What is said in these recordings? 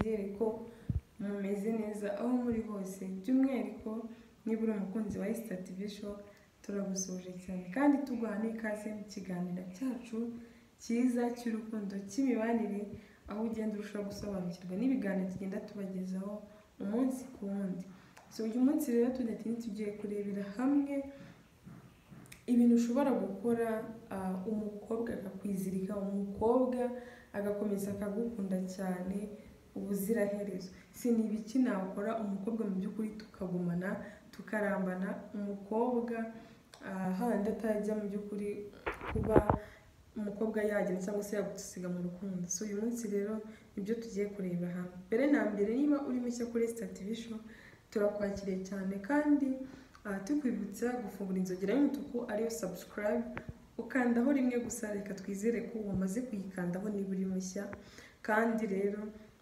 nizere ko mumeze neza aho muri hose, by'umwihariko niba uri umukunzi wa Esther TV Show turagusoje cyane kandi tuguha n'ikaze mu kiganiro cyacu cyiza cy'urukundo cy'imibanire, aho ugenda urushaho gusobanukirwa n'ibiganiro tugenda tubagezaho umunsi ku wundi. So uyu munsi rero tugiye kurebera hamwe ibintu ushobora gukora umukobwa akakwizirika, umukobwa agakomeza akagukunda cyane ubuziraherezo. Si ni ibiki nakora umukobwa mu by'ukuri tukagumana tukarambana, umukobwa handi atajya mu by'ukuri kuba umukobwa yagenda cyangwa se yagusiga mu rukundo. So uyu munsi rero nibyo tugiye kureba hamwe. Mbere na mbere, niba uri mushya kuri Esther TV Show turakwakiriye cyane kandi tukwibutsa gufungura inzogera y'umutuku ariyo subscribe, ukandaho rimwe gusa. Reka twizere ko wamaze kuyikandaho niba uri mushya. Kandi rero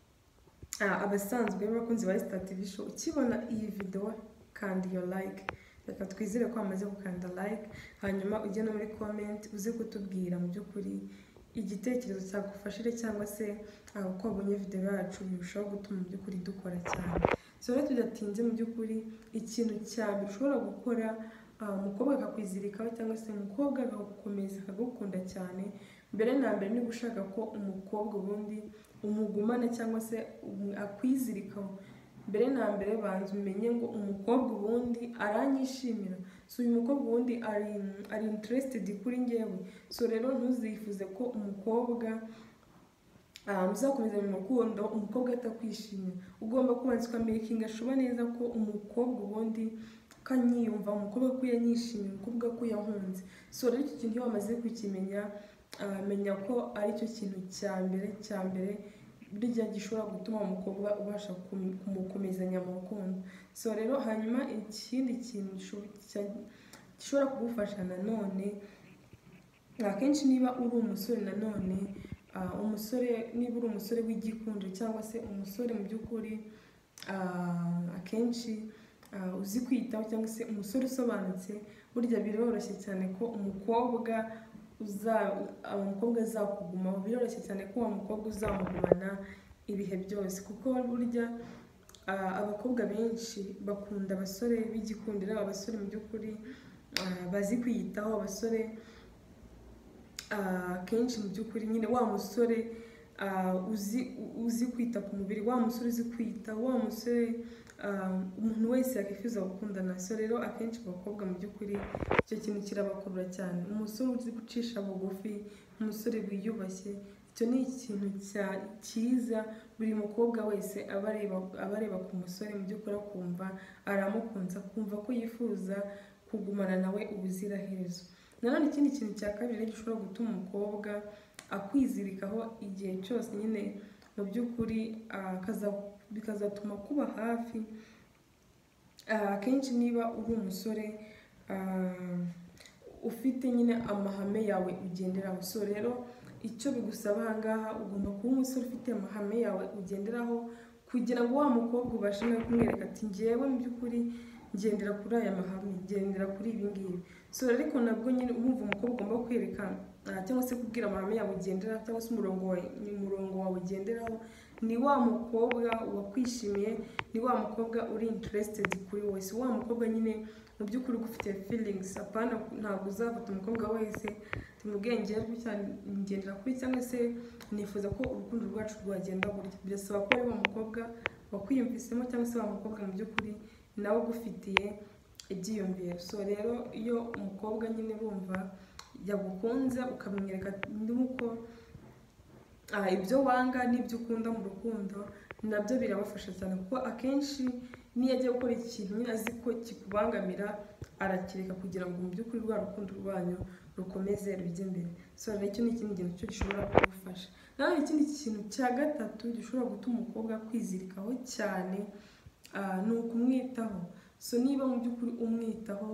abasanzwe b'abakunzi ba Esther TV Show, ukibona iyi video kandi iyo like, reka twizere ko wamaze gukanda like, hanyuma ujye no muri comment uze kutubwira mu by'ukuri igitekerezo cyagufashije cyangwa se uko wabonye video yacu birushaho gutuma mu by'ukuri dukora cyane. So rero tudatinze, mu by'ukuri ikintu cyambere ushobora gukora umukobwa akakwizirikaho cyangwa se umukobwa agakomeza akagukunda cyane, mbere na mbere niba ushaka ko umukobwa ubundi umugumana cyangwa se akwizirikaho, mbere na mbere banza umenye ngo umukobwa ubundi aranyishimira. So uyu mukobwa ubundi ari interested kuri njyewe. So rero ntuzifuze ko umukobwa muzakomeza mu rukundo umukobwa atakwishimira. Ugomba kubanza ukamakinga shuba neza ko umukobwa ubundi kanyiyumva, umukobwa ko yanyishimiye, umukobwa ko yankunze. So rero iki kintu iyo wamaze kukimenya, menya ko ari cyo kintu cya mbere burya gishobora gutuma umukobwa ubasha kumukomezanya mu rukundo. So rero hanyuma ikindi kintu gishobora kugufasha nanone, akenshi niba uri umusore nanone, niba uri umusore w'igikundiro cyangwa se umusore mu by'ukuri akenshi uzi kwitaho cyangwa se umusore usobanutse, burya biroroshye cyane ko umukobwa azakugumaho, biroroshye cyane ko uwo mukobwa uzamugumana ibihe byose, kuko burya abakobwa benshi bakunda abasore b'igikundiro, abasore mu by'ukuri bazi kwiyitaho, abasore kenshi mu by'ukuri nyine wa musore uzi kwita ku mubiri, wa musore uzi kwita, wa musore umuntu wese yakwifuza gukundana. So rero akenshi abakobwa mu by'ukuri icyo kintu kirabakurura cyane, umusore uzi gucisha bugufi, umusore wiyubashye. Icyo ni ikintu cyiza buri mukobwa wese aba areba ku musore mu by'ukuri, akumva aramukunze, akumva ko yifuza kugumana nawe ubuziraherezo. Nanone ikindi kintu cya kabiri gishobora gutuma umukobwa akwizirikaho igihe cyose nyine mu by'ukuri bikazatuma kuba hafi. Akenshi niba uri umusore ufite nyine amahame yawe ugenderaho, so rero icyo bigusaba ahangaha ugomba kuba umusore ufite amahame yawe ugenderaho, kugira ngo wa mukobwa ubashe no kumwereka ati njyewe mu by'ukuri ngendera kuri aya mahame, ngendera kuri ibi ngibi. So ariko nabwo nyine umva umukobwa ugomba kwerekana cyangwa se kubwira amahame yawe ugendera cyangwa se umurongo wawe ugenderaho, ni wa mukobwa wakwishimiye, ni wa mukobwa uri interested kuri wowe, si wa mukobwa nyine mu by'ukuri ugufitiye feelings. Apana, ntabwo uzafata umukobwa wese tumubwiye ngendera kuri cyangwa se nifuza ko urukundo rwacu rwagenda gutya. Birasaba ko ari wa mukobwa wakwiyumvisemo cyangwa se wa mukobwa mu by'ukuri nawe ugufitiye ibyiyumviro. So rero iyo umukobwa nyine bumva yagukunze ukamwereka nuko ibyo wanga n'ibyo ukunda mu rukundo, nabyo birabafasha cyane, kuko akenshi niyo agiye gukora ikintu nyine azi ko kikubangamira arakireka kugira ngo mu by'ukuri rwa rukundo rwanyu rukomeze rujye imbere. So rero icyo ni ikindi kintu cyo gishobora kugufasha. Nanone ikindi kintu cya gatatu gishobora gutuma umukobwa kwizirikaho cyane ni ukumwitaho. So niba mu by'ukuri umwitaho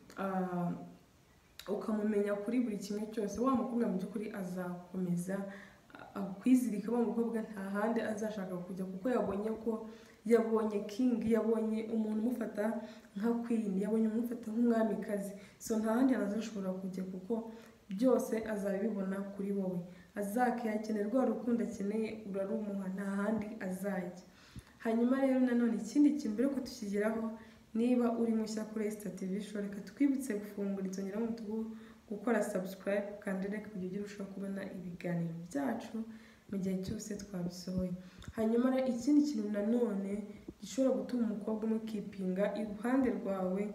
ukamumenya kuri buri kimwe cyose, wa mukobwa mu by'ukuri azakomeza kwizirika. Wa mukobwa nta handi azashaka kujya, kuko yabonye king, yabonye umuntu umufata nka queen, yabonye umufata nk'umwamikazi. So nta handi azashobora kujya kuko byose azabibona kuri wowe. azakenera rwa rukundo akeneye urarumuha, nta handi azajya. Hanyuma rero nanone ikindi kintu mbere yuko tukigeraho, niba uri mushya kuri Esther TV Show, reka twibutse gufungura inzogera y'umutuku, gukora subscribe kandi reka kugira ujye urushaho kubona ibiganiro byacu mu gihe cyose twabisohoye. Hanyuma ikindi kintu nanone gishobora gutuma umukobwa umukipinga iruhande rwawe,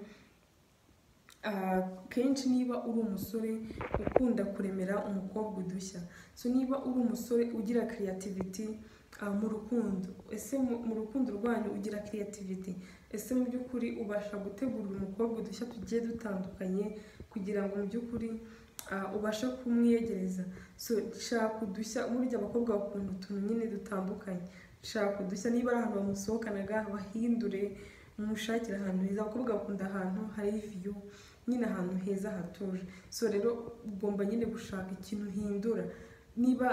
kenshi niba uri umusore ukunda kuremera umukobwa udushya, so niba uri umusore ugira creativity mu rukundo, ese mu rukundo rwanyu ugira creativity, ese mu by'ukuri ubasha gutegurira umukobwa udushya tugiye dutandukanye kugira ngo mu by'ukuri ubashe kumwiyegereza. So shaka udushya, burya abakobwa bakunda utuntu nyine dutandukanye, shaka udushya, niba ari ahantu bamusohokanaga bahindure, mumushakire ahantu heza. Abakobwa bakunda ahantu hari view, nyine ahantu heza hatuje. So rero ugomba nyine gushaka ikintu uhindura, niba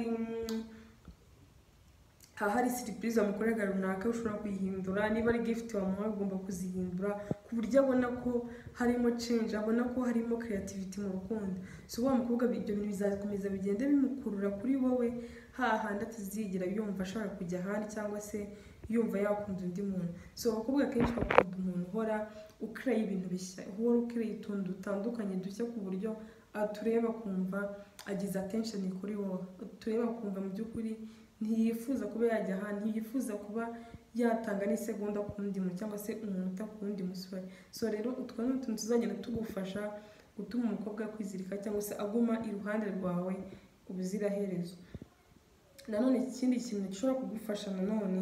hari surprise wamukorera runaka ushobora kuyihindura, niba ari gift wamuha ugomba kuzihindura ku buryo abona ko harimo change, abona ko harimo creativity mu rukundo. So wa mukobwa ibyo bintu bizakomeza bigende bimukurura kuri wowe, hahandi atazigera yumva ashaka kujya ahandi cyangwa se yumva yakunda undi muntu. So abakobwa kenshi bakunda umuntu uhora ukireye ibintu bishya, uhora ukireye utuntu dutandukanye dushya ku buryo atureba kumva agize attention kuri wowe, atureba kumva mu by'ukuri ntiyifuza kuba yajya ahantu, ntiyifuza kuba yatanga n'isegonda ku wundi muntu cyangwa se umunota ku wundi musore. So rero utwo ni utuntu tuzagenda tugufasha gutuma umukobwa kwizirika cyangwa se aguma iruhande rwawe ubuziraherezo. Nanone ikindi kintu gishobora kugufasha nanone,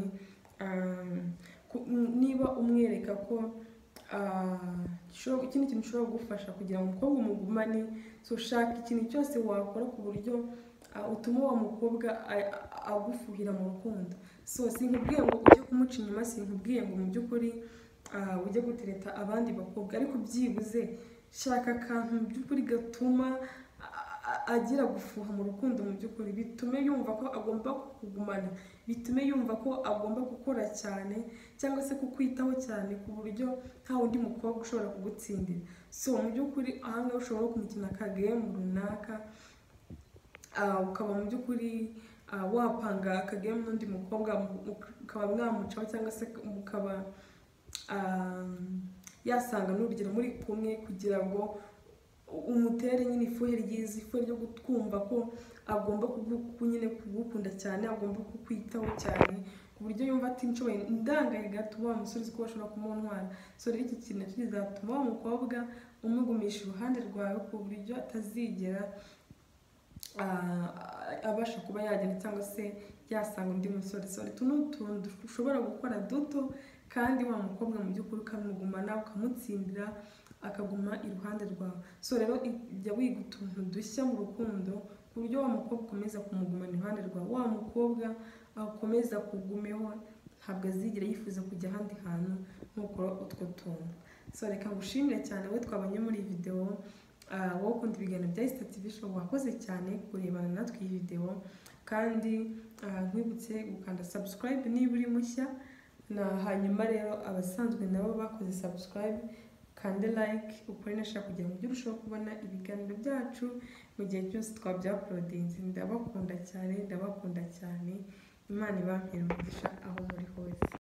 niba umwereka ko ikindi kintu gishobora kugufasha kugira ngo umukobwa umugumane, so shaka ikintu cyose wakora ku buryo utuma wa mukobwa agufuhira mu rukundo. So sinkubwiye ngo ujye kumuca inyuma, sinkubwiye ngo mu by'ukuri ujye gutereta abandi bakobwa, ariko byibuze shaka akantu mu by'ukuri gatuma agira gufuha mu rukundo, mu by'ukuri bitume yumva ko agomba kukugumana, bitume yumva ko agomba gukora cyane cyangwa se kukwitaho cyane ku buryo nta wundi mukobwa ushobora kugutsindira. So mu by'ukuri ahangaha ushobora kumukina akagame runaka, ukaba mu by'ukuri wapanga akagame n'undi mukobwa, ukaba mwamucaho cyangwa se mukaba yasanga n'urugero muri kumwe kugira ngo umutere nyine ifuhe ryiza, ifuhe ryo kumva ko agomba nyine kugukunda cyane, agomba kukwitaho cyane ku buryo yumva ati nshoboye ndangaye gatuma wa musore ko bashobora kumuntwara. So rero iki kintu kizatuma wa mukobwa umugumisha iruhande rwawe ku buryo atazigera abasha kuba yagenda cyangwa se yasanga undi musore. So rero ni utuntu ushobora gukora duto kandi wa mukobwa mu by'ukuri ukamugumana, ukamutsindira, akaguma iruhande rwawe. So rero jya wiga utuntu dushya mu rukundo ku buryo wa mukobwa ukomeza kumugumana iruhande rwawe, wa mukobwa akomeza kugumeho, ntabwo azigera yifuza kujya ahandi hantu nk'ukora utwo tuntu. So reka ngushimire cyane wowe twabanye muri iyi video, wowe ukunda ibiganiro bya Esther TV Show, wakoze cyane kurebana natwe iyi video, kandi nkwibutse gukanda subscribe niba uri mushya, na hanyuma rero abasanzwe nabo bakoze subscribe kande like, ukore nashaka kugira ngo ujye urushaho kubona ibiganiro byacu mu gihe cyose twabya-uploadinze. Ndabakunda cyane, Imana ibampere umugisha aho muri hose.